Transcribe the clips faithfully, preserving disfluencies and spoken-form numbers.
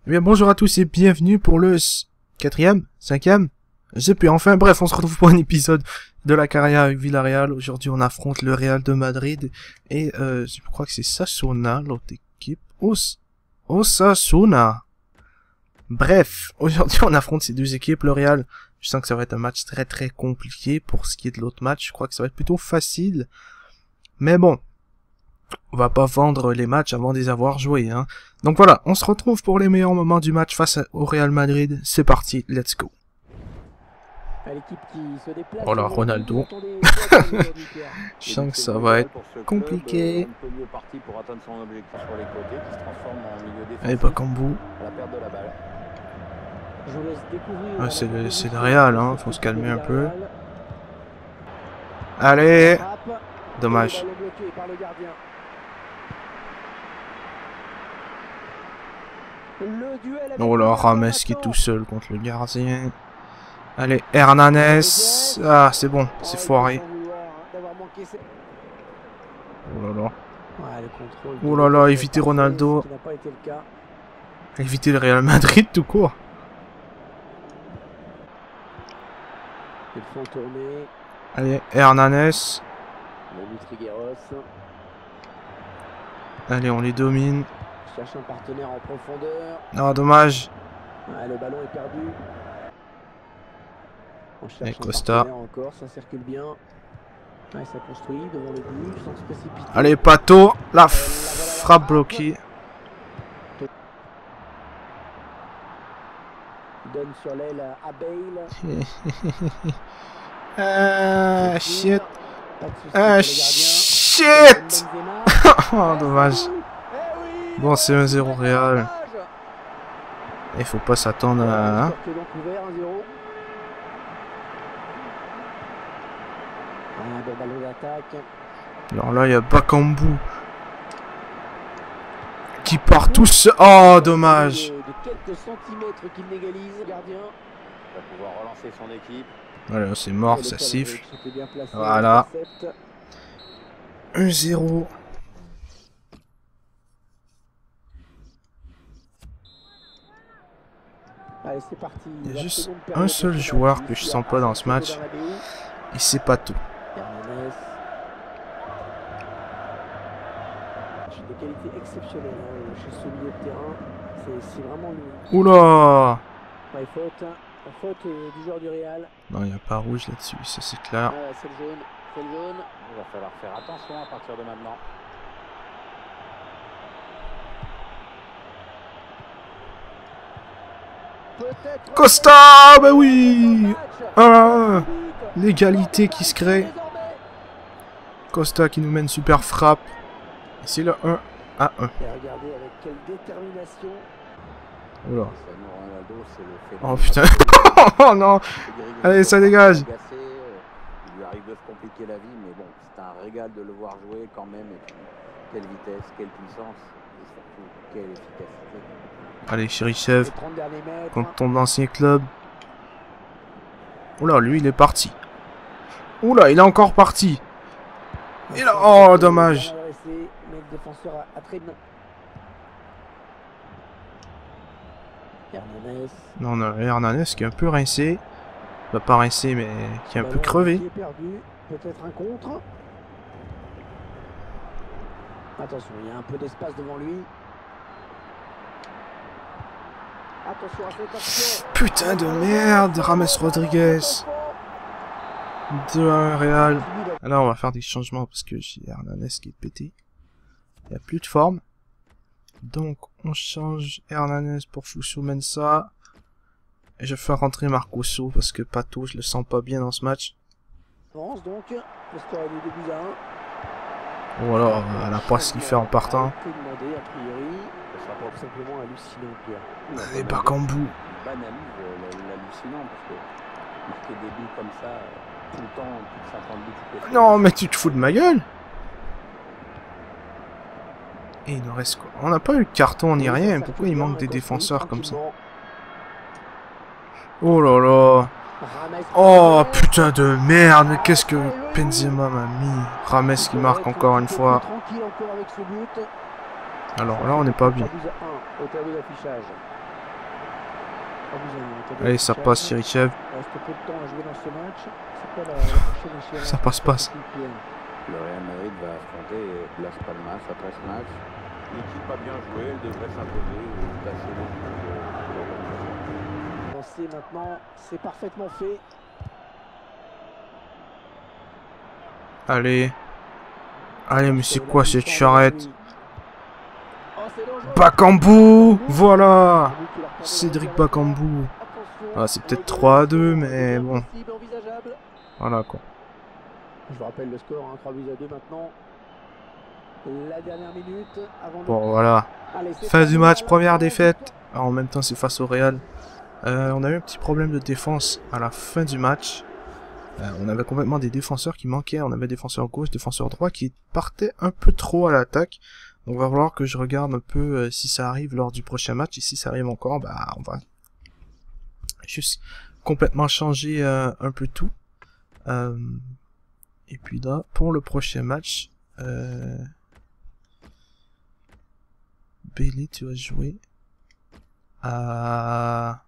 Eh bien, bonjour à tous et bienvenue pour le quatrième, cinquième, je sais plus, enfin bref, on se retrouve pour un épisode de la carrière avec Villarreal. Aujourd'hui, on affronte le Real de Madrid et euh, je crois que c'est Sasuna, l'autre équipe. Os Osasuna. Bref, aujourd'hui, on affronte ces deux équipes. Le Real, je sens que ça va être un match très très compliqué. Pour ce qui est de l'autre match, je crois que ça va être plutôt facile. Mais bon, on va pas vendre les matchs avant de les avoir joués, hein. Donc voilà, on se retrouve pour les meilleurs moments du match face au Real Madrid. C'est parti, let's go. Oh là, Ronaldo. Je sens que ça va être compliqué. Allez, Bakambu. Ouais, c'est le, le Real, hein, faut se calmer un peu. Allez. Dommage. Oh là, Rames qui est tout seul contre le gardien. Allez, Hernanes. Ah, c'est bon, c'est foiré. Oh là là. Oh là là, éviter Ronaldo. Éviter le Real Madrid tout court. Allez, Hernanes. Allez, on les domine. Cherche un partenaire en profondeur. Ah, dommage. Ouais, le ballon est perdu. On cherche Et un Costa. partenaire encore, ça circule bien. Ouais, ça construit devant le but sans se précipiter. Allez, Pato. La frappe bloquée. Donne sur l'aile à Bale. Ah, shit. Ah, shit. Oh, dommage. Bon, c'est un zéro Real. Il faut pas s'attendre à... Hein. Alors là, il y a Bakambu qui part tout seul. Oh, dommage. Voilà, c'est mort, ça siffle. Voilà. un zéro. Allez, c'est parti. Il y a juste un seul joueur que je sens pas dans ce match. Et c'est pas tout. Des qualités exceptionnelles hein, chez ce milieu de terrain. C'est vraiment le... Oula. Ouais, faute. La faute euh, du joueur du Real. Non, il n'y a pas rouge là-dessus, ça c'est clair. Ah, c'est le jaune. C'est le jaune. Il va falloir faire attention à partir de maintenant. Costa, bah oui. Ah, l'égalité qui se crée. Costa qui nous mène super frappe. Et c'est le un à un. Regardez avec quelle détermination. Oula. Oh putain. Oh non. Allez, ça dégage. Il lui arrive de se compliquer la vie, mais bon, c'est un régal de le voir jouer quand même. Et puis, quelle vitesse, quelle puissance, et surtout, quelle efficacité. Allez, Chérichev, contre ton ancien club. Oula, lui, il est parti. Oula, il est encore parti. Et là, oh, dommage. Non, non, Hernanes qui est un peu rincé. Bah, pas rincé, mais qui est un peu crevé. Peut-être un contre. Attention, il y a un peu d'espace devant lui. Attention à cette action. Putain de merde, Rames Rodriguez. deux à un Real. Alors on va faire des changements parce que j'ai Hernanes qui est pété. Il n'y a plus de forme. Donc on change Hernanes pour Foussou Mensah. Et je fais rentrer Marcousseau parce que Pato je le sens pas bien dans ce match. Donc, le score est de deux buts à un. Oh là, elle a pas ce qu'il fait en partant. Allez, Bakambu. Non, mais tu te fous de ma gueule. Et il nous reste quoi? On n'a pas eu le carton ni rien. Pourquoi il manque des défenseurs comme ça? Oh là là. Oh putain de merde. Mais qu'est-ce que Benzema m'a mis? Rames qui marque encore une fois. Alors là, on n'est pas bien. Allez, ça passe, Cherichev. Ça passe, passe. Le Real Madrid va affronter Las Palmas après ce match. L'équipe a bien joué, elle devrait s'imposer ou passer le but de l'organisation. Maintenant, c'est parfaitement fait. Allez. Allez, mais c'est quoi cette charrette? Bakambu! Voilà! Cédric Bakambu. Ah, c'est peut-être trois à deux, mais bon. Voilà, quoi. Je vous rappelle le score, hein, trois buts à deux maintenant. La dernière minute. Avant Bon, voilà. Allez, Fin du match, première défaite. Alors, en même temps, c'est face au Real. Euh, on a eu un petit problème de défense à la fin du match. Euh, on avait complètement des défenseurs qui manquaient. On avait défenseur gauche, défenseur droit qui partaient un peu trop à l'attaque. Donc, va falloir que je regarde un peu euh, si ça arrive lors du prochain match. Et si ça arrive encore, bah, on va juste complètement changer euh, un peu tout. Euh, et puis là, pour le prochain match, euh... Bailey, tu vas jouer à...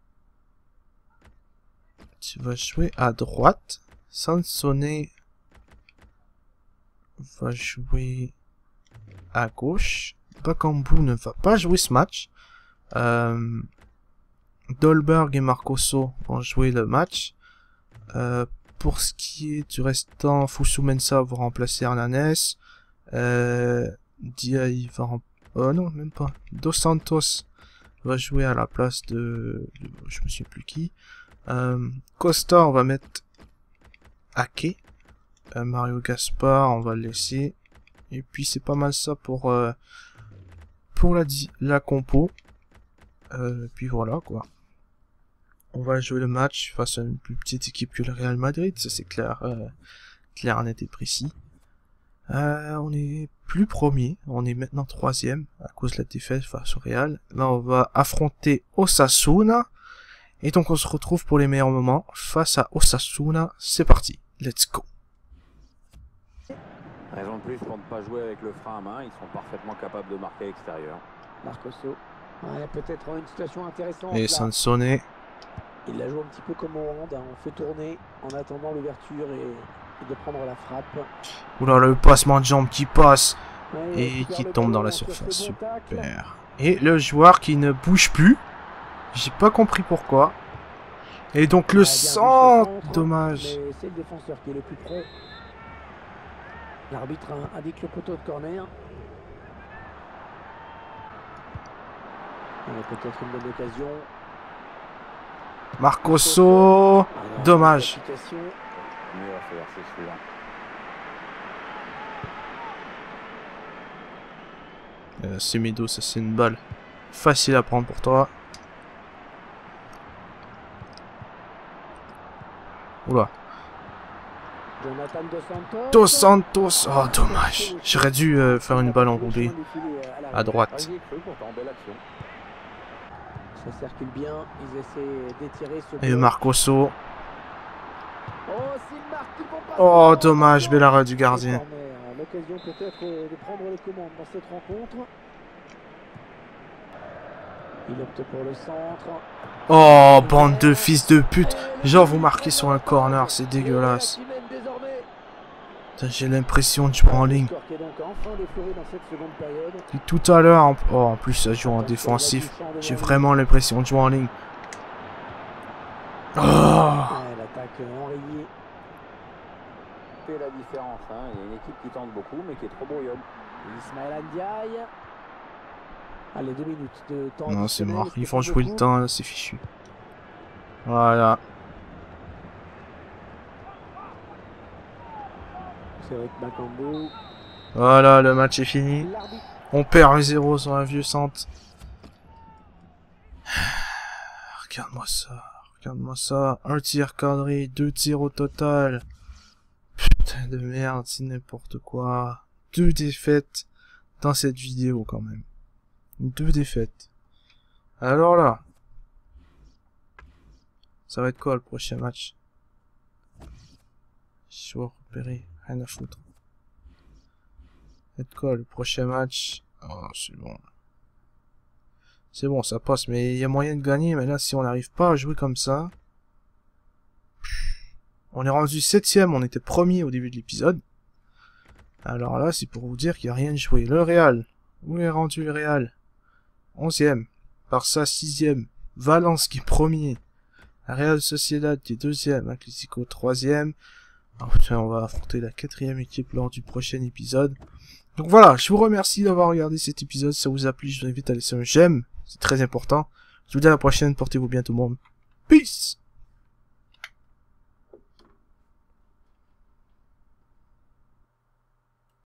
Tu vas jouer à droite. Sansone va jouer à gauche. Bakambu ne va pas jouer ce match. Euh... Dolberg et Marcoso vont jouer le match. Euh, pour ce qui est du restant, Fosu Mensah va remplacer Hernanes. Euh, Diaye va remplacer... Oh non, même pas. Dos Santos va jouer à la place de... de je me souviens plus qui. Euh, Costa, on va mettre Ake. Euh, Mario Gaspar, on va le laisser. Et puis c'est pas mal ça pour euh, pour la, la compo. Euh, puis voilà quoi. On va jouer le match face à une plus petite équipe que le Real Madrid, ça c'est clair, euh, clair, net et précis. Euh, on est plus premier, on est maintenant troisième à cause de la défaite face au Real. Là on va affronter Osasuna. Et donc on se retrouve pour les meilleurs moments face à Osasuna. C'est parti, let's go. Raison de plus pour ne pas jouer avec le frein à main, ils sont parfaitement capables de marquer à l'extérieur. Marcoso. Ouais, peut-être une situation intéressante. Et Sansone. Il la joue un petit peu comme au hand, hein. On fait tourner en attendant l'ouverture et, et de prendre la frappe. Oula, le passement de jambe qui passe Ouais, et qui tombe dans la surface. Super. Et Et le joueur qui ne bouge plus. J'ai pas compris pourquoi. Et donc le centre, dommage. c'est le défenseur qui est le plus près. L'arbitre indique le poteau de corner. Peut-être une bonne occasion. Marcoso, dommage. Mieux à faire, c'est celui-là. Euh, Semedo, ça c'est une balle facile à prendre pour toi. Oula. Dos Santos. Oh, dommage. J'aurais dû euh, faire une balle enroulée à droite. Ça circule bien. Ils essaient d'étirer ce Et Marcoso. Oh, oh dommage, bel arrêt du gardien. L'occasion peut-être de prendre les commandes dans cette rencontre. Il opte pour le centre. Oh, bande de fils de pute. Genre, vous marquez sur un corner, c'est dégueulasse. J'ai l'impression de jouer en ligne. Et tout à l'heure, en... Oh, en plus, ça joue en défensif. J'ai vraiment l'impression de jouer en ligne. Oh. L'attaque enrayée. C'est la différence, hein. Il y a une équipe qui tente beaucoup, mais qui est trop brouillonne. Ismaël Ndiaye. Allez, deux minutes de temps. Non, c'est mort. Ils font jouer le temps, là, c'est fichu. Voilà. Voilà, le match est fini. On perd un zéro sur un vieux centre. Regarde-moi ça. Regarde-moi ça. Un tir cadré, deux tirs au total. Putain de merde, c'est n'importe quoi. Deux défaites dans cette vidéo quand même. Deux défaites. Alors là. Ça va être quoi le prochain match? Je vais repérer. Rien à foutre. Ça va être quoi le prochain match? Oh, c'est bon. C'est bon, ça passe, mais il y a moyen de gagner. Mais là, si on n'arrive pas à jouer comme ça... On est rendu septième, on était premier au début de l'épisode. Alors là, c'est pour vous dire qu'il n'y a rien de joué. Le Real. Où est rendu le Real? onzième. Barça, sixième. Valence qui est premier. Real Sociedad qui est deuxième. Atlético troisième. Enfin, on va affronter la quatrième équipe lors du prochain épisode. Donc voilà, je vous remercie d'avoir regardé cet épisode. Si ça vous a plu, je vous invite à laisser un j'aime. C'est très important. Je vous dis à la prochaine. Portez-vous bien tout le monde. Peace!